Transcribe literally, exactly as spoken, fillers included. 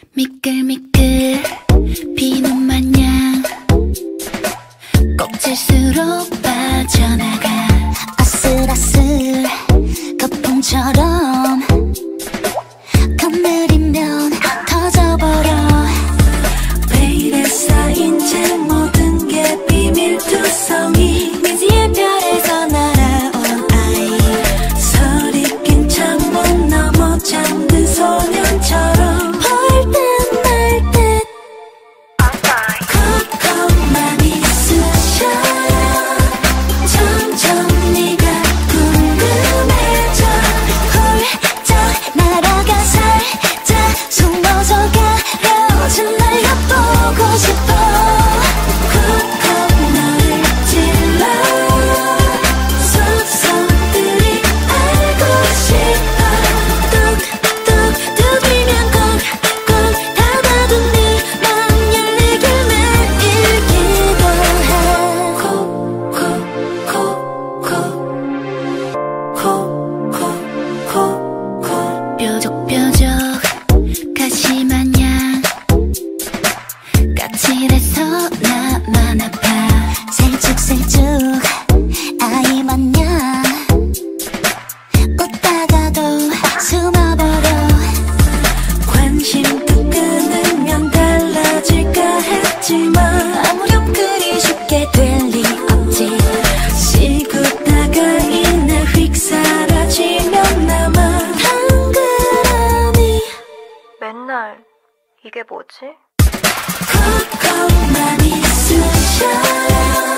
미끌미끌 비눈 마냥 꼭 찰수록 빠져나가 아슬아슬 거품처럼 건드리면 터져버려 왜 이래서 이제 모든 게 비밀투성이 미지의 별에서 날아온 아이 서리낀 창문 너머 잠든 소년처럼 뾰족뾰족 가시마냥 까칠해서 나만 아파 살쭉살쭉 아이 마냥 웃다가도 숨어버려 관심도 끊으면 달라질까 했지만 아무렴 그리 쉽게 될 리 없지 씹고다가 이날 휙 사라지면 남아 맨날 이게 뭐지? 콕콕 많이 쑤셔